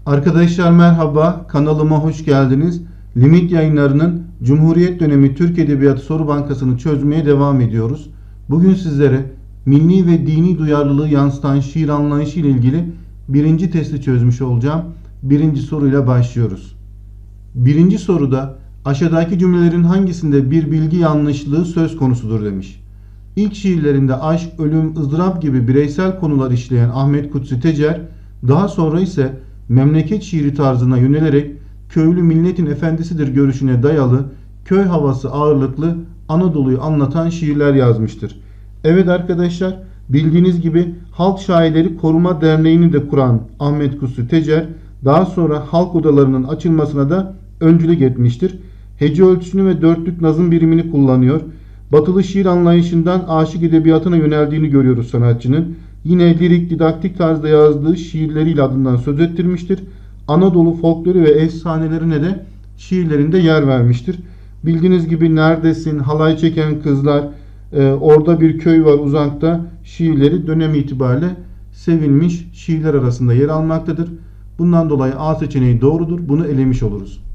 Arkadaşlar merhaba, kanalıma hoş geldiniz. Limit Yayınları'nın Cumhuriyet Dönemi Türk Edebiyatı Soru Bankası'nı çözmeye devam ediyoruz. Bugün sizlere milli ve dini duyarlılığı yansıtan şiir anlayışı ile ilgili birinci testi çözmüş olacağım. Birinci soruyla başlıyoruz. Birinci soruda aşağıdaki cümlelerin hangisinde bir bilgi yanlışlığı söz konusudur demiş. İlk şiirlerinde aşk, ölüm, ızdırap gibi bireysel konular işleyen Ahmet Kutsi Tecer, daha sonra ise memleket şiiri tarzına yönelerek köylü milletin efendisidir görüşüne dayalı, köy havası ağırlıklı Anadolu'yu anlatan şiirler yazmıştır. Evet arkadaşlar, bildiğiniz gibi Halk Şairleri Koruma Derneği'ni de kuran Ahmet Kutsi Tecer, daha sonra halk odalarının açılmasına da öncülük etmiştir. Hece ölçüsünü ve dörtlük nazım birimini kullanıyor. Batılı şiir anlayışından aşık edebiyatına yöneldiğini görüyoruz sanatçının. Yine lirik, didaktik tarzda yazdığı şiirleriyle adından söz ettirmiştir. Anadolu folkloru ve efsanelerine de şiirlerinde yer vermiştir. Bildiğiniz gibi Neredesin, Halay Çeken Kızlar, Orada Bir Köy Var Uzakta şiirleri dönem itibariyle sevilmiş şiirler arasında yer almaktadır. Bundan dolayı A seçeneği doğrudur. Bunu elemiş oluruz.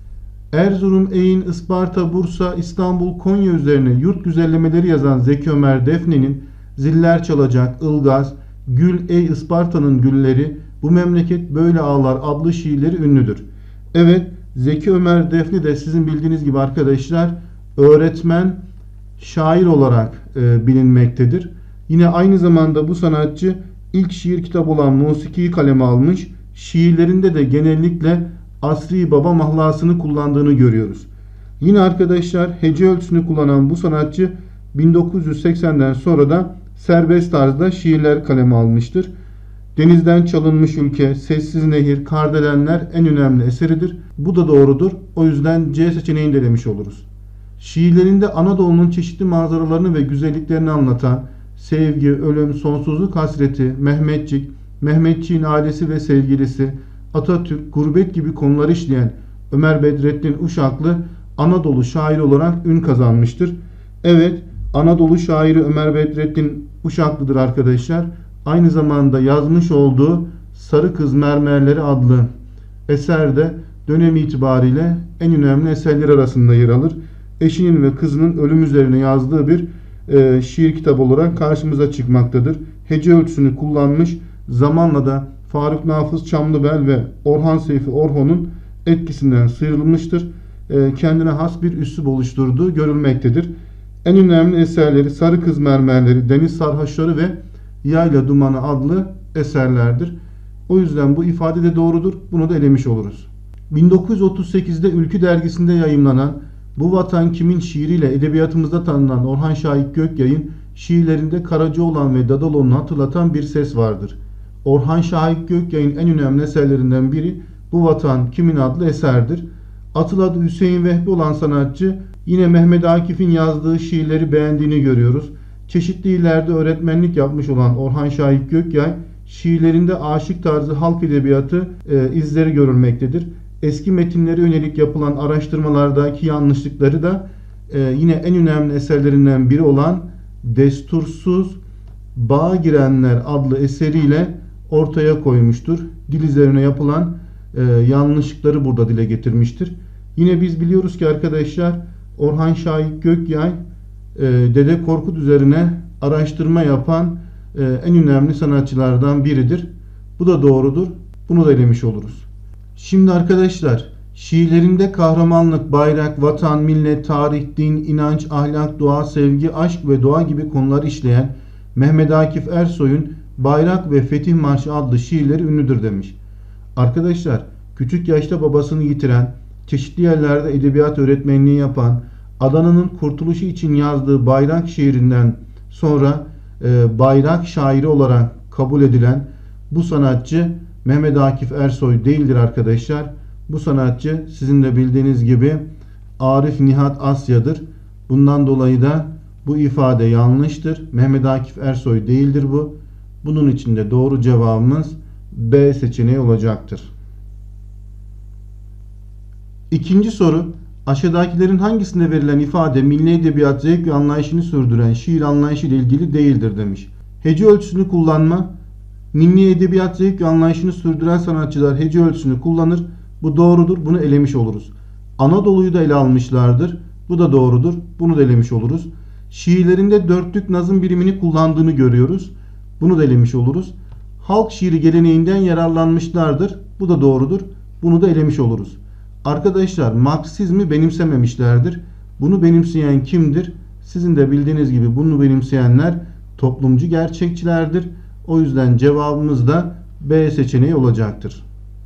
Erzurum, Eğin, Isparta, Bursa, İstanbul, Konya üzerine yurt güzellemeleri yazan Zeki Ömer Defne'nin Ziller Çalacak, Ilgaz, Gül Ey Isparta'nın Gülleri, Bu Memleket Böyle Ağlar adlı şiirleri ünlüdür. Evet, Zeki Ömer Defne de sizin bildiğiniz gibi arkadaşlar öğretmen, şair olarak bilinmektedir. Yine aynı zamanda bu sanatçı ilk şiir kitabı olan Musiki'yi kaleme almış. Şiirlerinde de genellikle asri baba mahlasını kullandığını görüyoruz. Yine arkadaşlar hece ölçüsünü kullanan bu sanatçı 1980'den sonra da serbest tarzda şiirler kaleme almıştır. Denizden Çalınmış Ülke, Sessiz Nehir, Kardelenler en önemli eseridir. Bu da doğrudur. O yüzden C seçeneğini de demiş oluruz. Şiirlerinde Anadolu'nun çeşitli manzaralarını ve güzelliklerini anlatan Sevgi, Ölüm, Sonsuzluk Hasreti, Mehmetçik, Mehmetçiğin ailesi ve sevgilisi, Atatürk, gurbet gibi konuları işleyen Ömer Bedrettin Uşaklı Anadolu şairi olarak ün kazanmıştır. Evet, Anadolu şairi Ömer Bedrettin Uşaklı'dır arkadaşlar. Aynı zamanda yazmış olduğu Sarı Kız Mermerleri adlı eser de dönem itibariyle en önemli eserler arasında yer alır. Eşinin ve kızının ölüm üzerine yazdığı bir şiir kitabı olarak karşımıza çıkmaktadır. Hece ölçüsünü kullanmış, zamanla da Faruk Nafız Çamlıbel ve Orhan Seyfi Orhon'un etkisinden sıyrılmıştır. Kendine has bir üslup oluşturduğu görülmektedir. En önemli eserleri Sarı Kız Mermerleri, Deniz Sarhoşları ve Yayla Dumanı adlı eserlerdir. O yüzden bu ifade de doğrudur. Bunu da elemiş oluruz. 1938'de Ülkü dergisinde yayımlanan Bu Vatan Kimin şiiriyle edebiyatımızda tanınan Orhan Şahik Gökyay'ın şiirlerinde Karacaoğlan ve Dadaloğlu'nu hatırlatan bir ses vardır. Orhan Şahik Gökyay'ın en önemli eserlerinden biri Bu Vatan Kimin adlı eserdir. Asıl adı Hüseyin Vehbi olan sanatçı yine Mehmet Akif'in yazdığı şiirleri beğendiğini görüyoruz. Çeşitli illerde öğretmenlik yapmış olan Orhan Şahik Gökyay şiirlerinde aşık tarzı halk edebiyatı izleri görülmektedir. Eski metinlere yönelik yapılan araştırmalardaki yanlışlıkları da yine en önemli eserlerinden biri olan Destursuz Bağa Girenler adlı eseriyle ortaya koymuştur. Dil üzerine yapılan yanlışlıkları burada dile getirmiştir. Yine biz biliyoruz ki arkadaşlar Orhan Şahik Gökyay Dede Korkut üzerine araştırma yapan en önemli sanatçılardan biridir. Bu da doğrudur. Bunu da elemiş oluruz. Şimdi arkadaşlar şiirlerinde kahramanlık, bayrak, vatan, millet, tarih, din, inanç, ahlak, doğa, sevgi, aşk ve doğa gibi konuları işleyen Mehmet Akif Ersoy'un Bayrak ve Fetih Marşı adlı şiirleri ünlüdür demiş. Arkadaşlar küçük yaşta babasını yitiren, çeşitli yerlerde edebiyat öğretmenliği yapan, Adana'nın kurtuluşu için yazdığı Bayrak şiirinden sonra bayrak şairi olarak kabul edilen bu sanatçı Mehmet Akif Ersoy değildir arkadaşlar. Bu sanatçı sizin de bildiğiniz gibi Arif Nihat Asya'dır. Bundan dolayı da bu ifade yanlıştır. Mehmet Akif Ersoy değildir bu. Bunun için de doğru cevabımız B seçeneği olacaktır. İkinci soru. Aşağıdakilerin hangisinde verilen ifade milli edebiyat zevk ve anlayışını sürdüren şiir anlayışı ile ilgili değildir demiş. Hece ölçüsünü kullanma, Milli edebiyat zevk ve anlayışını sürdüren sanatçılar hece ölçüsünü kullanır. Bu doğrudur. Bunu elemiş oluruz. Anadolu'yu da ele almışlardır. Bu da doğrudur. Bunu da elemiş oluruz. Şiirlerinde dörtlük nazım birimini kullandığını görüyoruz. Bunu da elemiş oluruz. Halk şiiri geleneğinden yararlanmışlardır. Bu da doğrudur. Bunu da elemiş oluruz. Arkadaşlar Marksizmi benimsememişlerdir. Bunu benimseyen kimdir? Sizin de bildiğiniz gibi bunu benimseyenler toplumcu gerçekçilerdir. O yüzden cevabımız da B seçeneği olacaktır.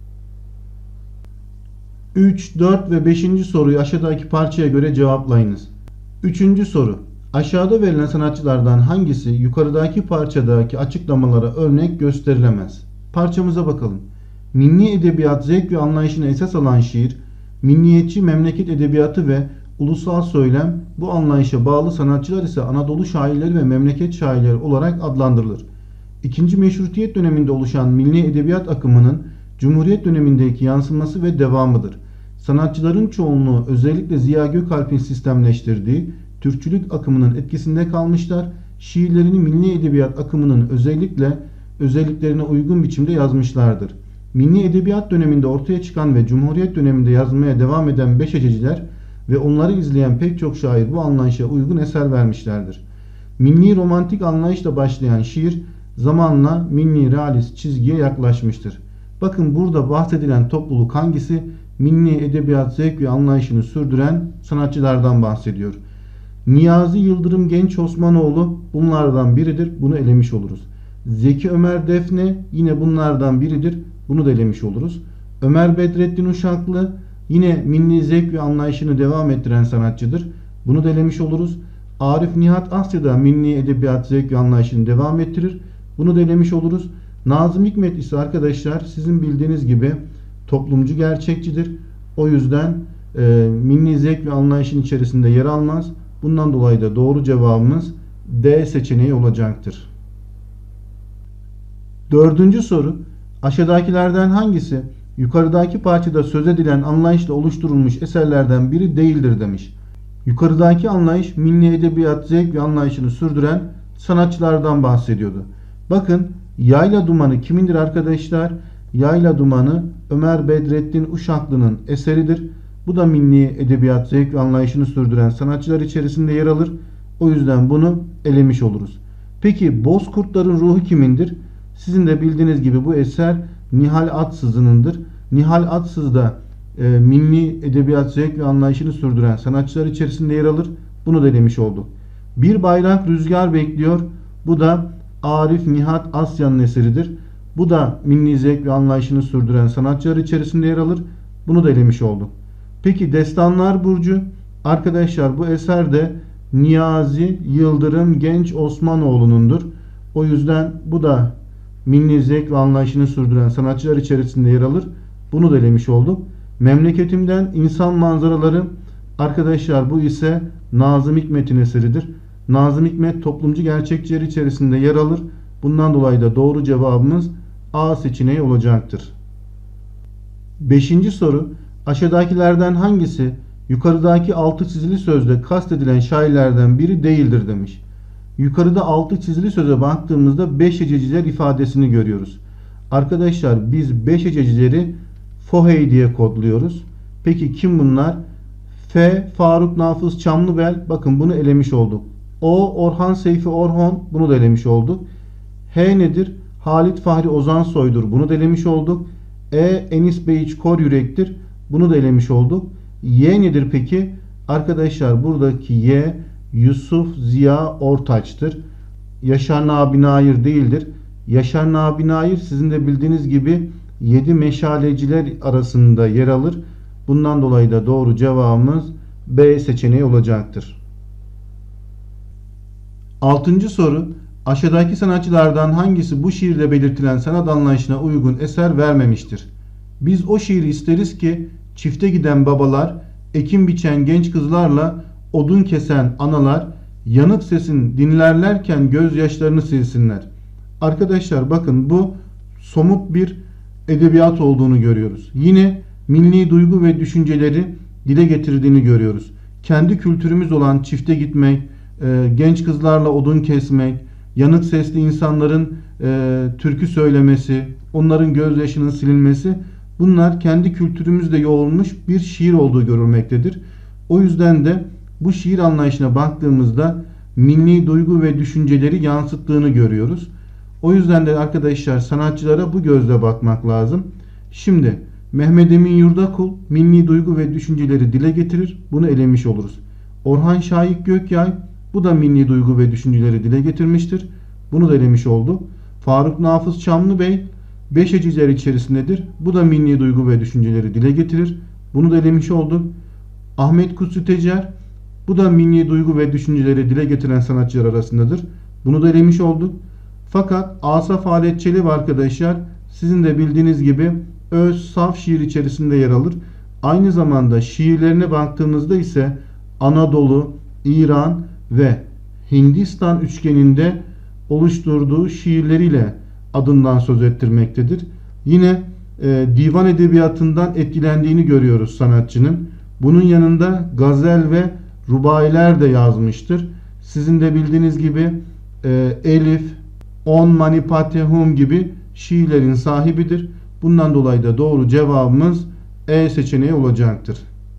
3, 4 ve 5. soruyu aşağıdaki parçaya göre cevaplayınız. 3. soru. Aşağıda verilen sanatçılardan hangisi yukarıdaki parçadaki açıklamalara örnek gösterilemez? Parçamıza bakalım. Milli edebiyat zevk ve anlayışını esas alan şiir, milliyetçi memleket edebiyatı ve ulusal söylem, bu anlayışa bağlı sanatçılar ise Anadolu şairleri ve memleket şairleri olarak adlandırılır. İkinci Meşrutiyet döneminde oluşan milli edebiyat akımının Cumhuriyet dönemindeki yansıması ve devamıdır. Sanatçıların çoğunluğu özellikle Ziya Gökalp'in sistemleştirdiği Türkçülük akımının etkisinde kalmışlar. Şiirlerini milli edebiyat akımının özelliklerine uygun biçimde yazmışlardır. Milli edebiyat döneminde ortaya çıkan ve Cumhuriyet döneminde yazmaya devam eden beşececiler ve onları izleyen pek çok şair bu anlayışa uygun eser vermişlerdir. Milli romantik anlayışla başlayan şiir zamanla milli realist çizgiye yaklaşmıştır. Bakın burada bahsedilen topluluk hangisi? Milli edebiyat zevk ve anlayışını sürdüren sanatçılardan bahsediyor. Niyazi Yıldırım Genç Osmanoğlu bunlardan biridir. Bunu elemiş oluruz. Zeki Ömer Defne yine bunlardan biridir. Bunu da elemiş oluruz. Ömer Bedrettin Uşaklı yine milli zevk ve anlayışını devam ettiren sanatçıdır. Bunu da elemiş oluruz. Arif Nihat Asya da milli edebiyat zevk ve anlayışını devam ettirir. Bunu da elemiş oluruz. Nazım Hikmet ise arkadaşlar sizin bildiğiniz gibi toplumcu gerçekçidir. O yüzden milli zevk ve anlayışın içerisinde yer almaz. Bundan dolayı da doğru cevabımız D seçeneği olacaktır. 4. soru. Aşağıdakilerden hangisi yukarıdaki parçada söz edilen anlayışla oluşturulmuş eserlerden biri değildir demiş. Yukarıdaki anlayış milli edebiyat zevk ve anlayışını sürdüren sanatçılardan bahsediyordu. Bakın Yayla Dumanı kimindir arkadaşlar? Yayla Dumanı Ömer Bedrettin Uşaklı'nın eseridir. Bu da milli edebiyat zevk ve anlayışını sürdüren sanatçılar içerisinde yer alır. O yüzden bunu elemiş oluruz. Peki Bozkurtların Ruhu kimindir? Sizin de bildiğiniz gibi bu eser Nihal Atsız'ındır. Nihal Atsız da milli edebiyat zevk ve anlayışını sürdüren sanatçılar içerisinde yer alır. Bunu da elemiş olduk. Bir Bayrak Rüzgar Bekliyor. Bu da Arif Nihat Asya'nın eseridir. Bu da milli zevk ve anlayışını sürdüren sanatçılar içerisinde yer alır. Bunu da elemiş olduk. Peki Destanlar Burcu. Arkadaşlar bu eser de Niyazi Yıldırım Genç Osmanoğlu'nundur. O yüzden bu da milli zevk ve anlayışını sürdüren sanatçılar içerisinde yer alır. Bunu da elemiş olduk. Memleketimden İnsan Manzaraları. Arkadaşlar bu ise Nazım Hikmet'in eseridir. Nazım Hikmet toplumcu gerçekçiler içerisinde yer alır. Bundan dolayı da doğru cevabımız A seçeneği olacaktır. 5. soru. Aşağıdakilerden hangisi yukarıdaki altı çizili sözde kastedilen şairlerden biri değildir demiş. Yukarıda altı çizili söze baktığımızda beş hececiler ifadesini görüyoruz. Arkadaşlar biz beş hececileri Fohey diye kodluyoruz. Peki kim bunlar? F. Faruk Nafız Çamlıbel. Bakın bunu elemiş olduk. O. Orhan Seyfi Orhon. Bunu da elemiş olduk. H nedir? Halit Fahri Ozansoy'dur. Bunu da elemiş olduk. E. Enis Beyiç Kor Yürek'tir. Bunu da elemiş olduk. Y nedir peki? Arkadaşlar buradaki Y Yusuf Ziya Ortaç'tır. Yaşar Nabi Nair değildir. Yaşar Nabi Nair sizin de bildiğiniz gibi 7 meşaleciler arasında yer alır. Bundan dolayı da doğru cevabımız B seçeneği olacaktır. 6. soru. Aşağıdaki sanatçılardan hangisi bu şiirde belirtilen sanat anlayışına uygun eser vermemiştir? Biz o şiiri isteriz ki çifte giden babalar, ekim biçen genç kızlarla odun kesen analar, yanık sesin dinlerlerken gözyaşlarını silsinler. Arkadaşlar bakın bu somut bir edebiyat olduğunu görüyoruz. Yine milli duygu ve düşünceleri dile getirdiğini görüyoruz. Kendi kültürümüz olan çifte gitmek, genç kızlarla odun kesmek, yanık sesli insanların türkü söylemesi, onların gözyaşının silinmesi, bunlar kendi kültürümüzde yoğrulmuş bir şiir olduğu görülmektedir. O yüzden de bu şiir anlayışına baktığımızda milli duygu ve düşünceleri yansıttığını görüyoruz. O yüzden de arkadaşlar sanatçılara bu gözle bakmak lazım. Şimdi Mehmet Emin Yurdakul milli duygu ve düşünceleri dile getirir. Bunu elemiş oluruz. Orhan Şahik Gökyay, bu da milli duygu ve düşünceleri dile getirmiştir. Bunu da elemiş olduk. Faruk Nafız Çamlıbey beşeciler içerisindedir. Bu da milli duygu ve düşünceleri dile getirir. Bunu da elemiş olduk. Ahmet Kutsi Tecer, bu da milli duygu ve düşünceleri dile getiren sanatçılar arasındadır. Bunu da elemiş olduk. Fakat Asaf Halet Çelebi arkadaşlar sizin de bildiğiniz gibi öz saf şiir içerisinde yer alır. Aynı zamanda şiirlerine baktığımızda ise Anadolu, İran ve Hindistan üçgeninde oluşturduğu şiirleriyle adından söz ettirmektedir. Yine divan edebiyatından etkilendiğini görüyoruz sanatçının. Bunun yanında gazel ve rubailer de yazmıştır. Sizin de bildiğiniz gibi Elif, On Mani Padme Hum gibi şiirlerin sahibidir. Bundan dolayı da doğru cevabımız E seçeneği olacaktır.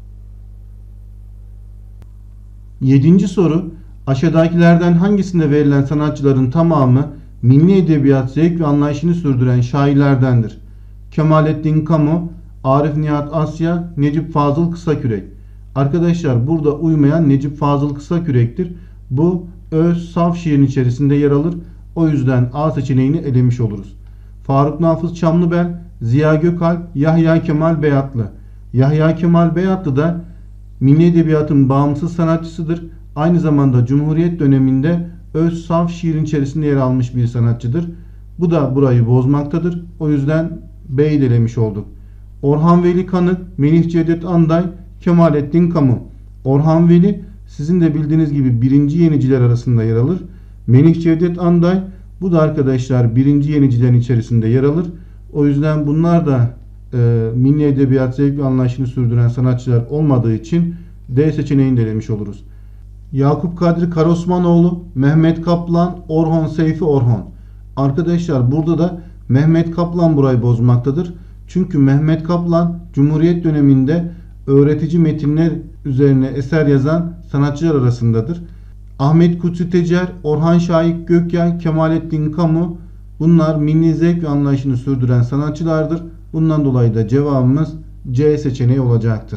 7. soru. Aşağıdakilerden hangisinde verilen sanatçıların tamamı milli edebiyat zevk ve anlayışını sürdüren şairlerdendir? Kemalettin Kamu, Arif Nihat Asya, Necip Fazıl Kısakürek. Arkadaşlar burada uymayan Necip Fazıl Kısakürek'tir. Bu öz saf şiirin içerisinde yer alır. O yüzden A seçeneğini elemiş oluruz. Faruk Nafız Çamlıbel, Ziya Gökalp, Yahya Kemal Beyatlı. Yahya Kemal Beyatlı da milli edebiyatın bağımsız sanatçısıdır. Aynı zamanda Cumhuriyet döneminde öz saf şiirin içerisinde yer almış bir sanatçıdır. Bu da burayı bozmaktadır. O yüzden B'yi de elemiş olduk. Orhan Veli Kanık, Melih Cevdet Anday, Kemalettin Kamu. Orhan Veli sizin de bildiğiniz gibi birinci yeniciler arasında yer alır. Melih Cevdet Anday, bu da arkadaşlar birinci yenicilerin içerisinde yer alır. O yüzden bunlar da milli edebiyat zevk ve anlayışını sürdüren sanatçılar olmadığı için D seçeneğini de elemiş oluruz. Yakup Kadri Karaosmanoğlu, Mehmet Kaplan, Orhon Seyfi Orhon. Arkadaşlar burada da Mehmet Kaplan burayı bozmaktadır. Çünkü Mehmet Kaplan Cumhuriyet döneminde öğretici metinler üzerine eser yazan sanatçılar arasındadır. Ahmet Kutsi Tecer, Orhan Şahik Gökyay, Kemalettin Kamu, bunlar milli zevk ve anlayışını sürdüren sanatçılardır. Bundan dolayı da cevabımız C seçeneği olacaktır.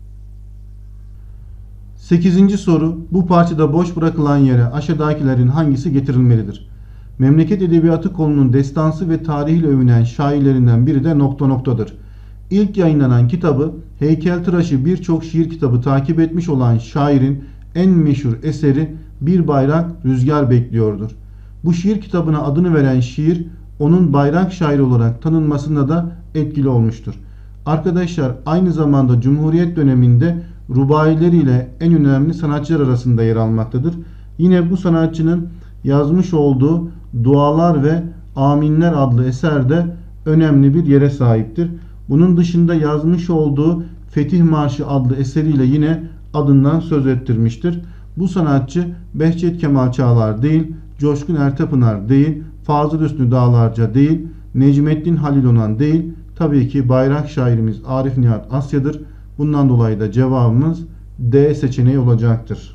8. soru. Bu parçada boş bırakılan yere aşağıdakilerin hangisi getirilmelidir? Memleket Edebiyatı kolunun destansı ve tarihiyle övünen şairlerinden biri de nokta noktadır. İlk yayınlanan kitabı heykeltıraşı birçok şiir kitabı takip etmiş olan şairin en meşhur eseri Bir Bayrak Rüzgar Bekliyordur. Bu şiir kitabına adını veren şiir onun bayrak şairi olarak tanınmasında da etkili olmuştur. Arkadaşlar aynı zamanda Cumhuriyet döneminde rubaileriyle en önemli sanatçılar arasında yer almaktadır. Yine bu sanatçının yazmış olduğu Dualar ve Aminler adlı eser de önemli bir yere sahiptir. Bunun dışında yazmış olduğu Fetih Marşı adlı eseriyle yine adından söz ettirmiştir. Bu sanatçı Behçet Kemal Çağlar değil, Coşkun Ertepınar değil, Fazıl Hüsnü Dağlarca değil, Necmettin Halil Onan değil, tabii ki bayrak şairimiz Arif Nihat Asya'dır. Bundan dolayı da cevabımız D seçeneği olacaktır.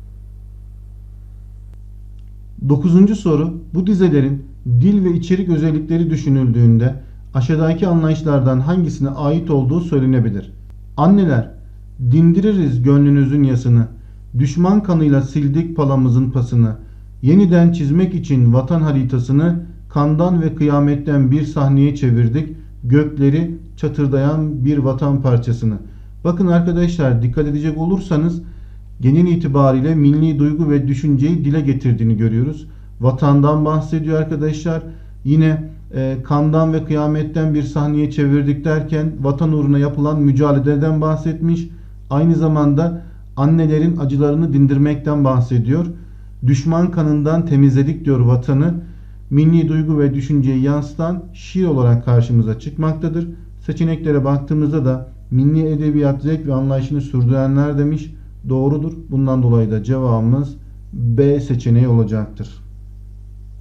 9. soru. Bu dizelerin dil ve içerik özellikleri düşünüldüğünde aşağıdaki anlayışlardan hangisine ait olduğu söylenebilir? Anneler, dindiririz gönlünüzün yasını, düşman kanıyla sildik palamızın pasını, yeniden çizmek için vatan haritasını, kandan ve kıyametten bir sahneye çevirdik, gökleri çatırdayan bir vatan parçasını. Bakın arkadaşlar, dikkat edecek olursanız genel itibariyle milli duygu ve düşünceyi dile getirdiğini görüyoruz. Vatandan bahsediyor arkadaşlar. Yine kandan ve kıyametten bir sahneye çevirdik derken vatan uğruna yapılan mücadeleden bahsetmiş. Aynı zamanda annelerin acılarını dindirmekten bahsediyor. Düşman kanından temizledik diyor vatanı. Milli duygu ve düşünceyi yansıtan şiir olarak karşımıza çıkmaktadır. Seçeneklere baktığımızda da milli edebiyat zevk ve anlayışını sürdürenler demiş. Doğrudur. Bundan dolayı da cevabımız B seçeneği olacaktır.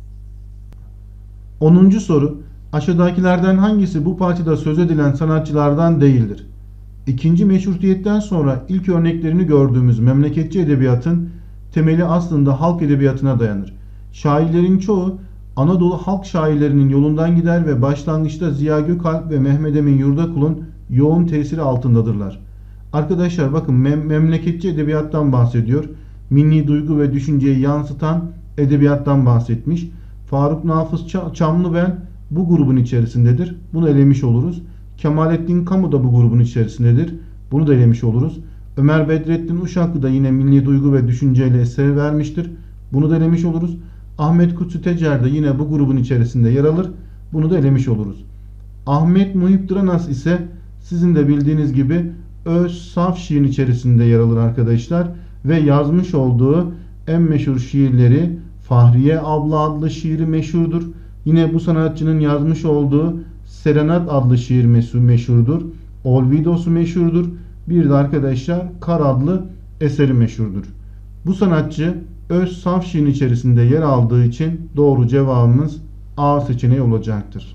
10. soru. Aşağıdakilerden hangisi bu parçada söz edilen sanatçılardan değildir? İkinci Meşrutiyet'ten sonra ilk örneklerini gördüğümüz memleketçi edebiyatın temeli aslında halk edebiyatına dayanır. Şairlerin çoğu Anadolu halk şairlerinin yolundan gider ve başlangıçta Ziya Gökalp ve Mehmed Emin Yurdakul'un yoğun tesiri altındadırlar. Arkadaşlar bakın memleketçi edebiyattan bahsediyor. Milli duygu ve düşünceyi yansıtan edebiyattan bahsetmiş. Faruk Nafız Çamlıbel bu grubun içerisindedir. Bunu elemiş oluruz. Kemalettin Kamu da bu grubun içerisindedir. Bunu da elemiş oluruz. Ömer Bedrettin Uşaklı da yine milli duygu ve düşünceyle eser vermiştir. Bunu da elemiş oluruz. Ahmet Kutsi Tecer de yine bu grubun içerisinde yer alır. Bunu da elemiş oluruz. Ahmet Muhip Dıranas ise sizin de bildiğiniz gibi öz saf şiirin içerisinde yer alır arkadaşlar. Ve yazmış olduğu en meşhur şiirleri Fahriye Abla adlı şiiri meşhurdur. Yine bu sanatçının yazmış olduğu Serenat adlı şiir meşhurdur. Olvidos'u meşhurdur. Bir de arkadaşlar Kar adlı eseri meşhurdur. Bu sanatçı öz saf şiirin içerisinde yer aldığı için doğru cevabımız A seçeneği olacaktır.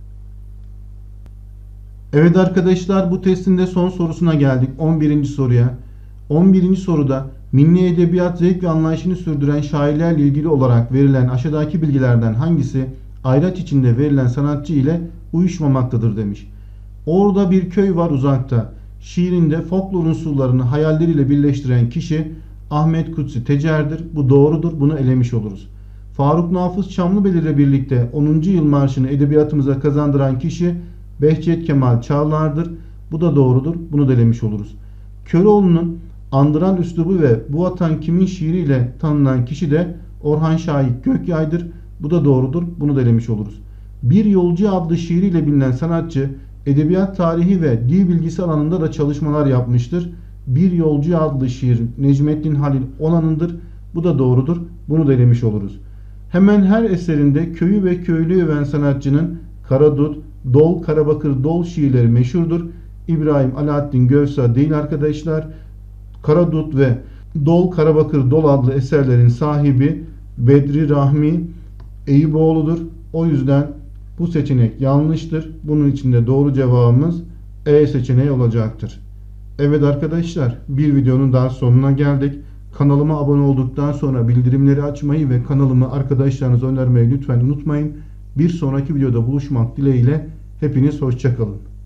Evet arkadaşlar, bu testin de son sorusuna geldik. 11. soruya. 11. soruda milli edebiyat zevk ve anlayışını sürdüren şairlerle ilgili olarak verilen aşağıdaki bilgilerden hangisi ayraç içinde verilen sanatçı ile uyuşmamaktadır demiş. Orada bir köy var uzakta. Şiirinde folklor unsurlarını hayalleriyle birleştiren kişi Ahmet Kutsi Tecer'dir. Bu doğrudur. Bunu elemiş oluruz. Faruk Nafız Çamlıbel ile birlikte 10. yıl marşını edebiyatımıza kazandıran kişi Behçet Kemal Çağlar'dır. Bu da doğrudur. Bunu da elemiş oluruz. Köroğlu'nun andıran üslubu ve Bu Vatan Kimin şiiriyle tanınan kişi de Orhan Şahik Gökyay'dır. Bu da doğrudur. Bunu da elemiş oluruz. Bir Yolcu adlı şiiriyle bilinen sanatçı edebiyat tarihi ve dil bilgisi alanında da çalışmalar yapmıştır. Bir Yolcu adlı şiir Necmettin Halil Onan'ındır. Bu da doğrudur. Bunu da elemiş oluruz. Hemen her eserinde köyü ve köylüyü öven sanatçının Karadut, Dol, Karabakır, Dol şiirleri meşhurdur. İbrahim Alaaddin Gövsa değil arkadaşlar. Karadut ve Dol, Karabakır, Dol adlı eserlerin sahibi Bedri Rahmi Eyüboğlu'dur. O yüzden bu seçenek yanlıştır. Bunun için de doğru cevabımız E seçeneği olacaktır. Evet arkadaşlar, bir videonun daha sonuna geldik. Kanalıma abone olduktan sonra bildirimleri açmayı ve kanalımı arkadaşlarınıza önermeyi lütfen unutmayın. Bir sonraki videoda buluşmak dileğiyle hepiniz hoşça kalın.